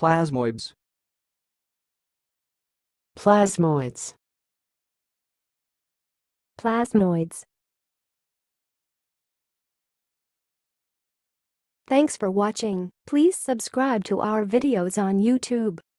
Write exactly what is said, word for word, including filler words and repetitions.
Plasmoids. Plasmoids. Plasmoids. Thanks for watching. Please subscribe to our videos on YouTube.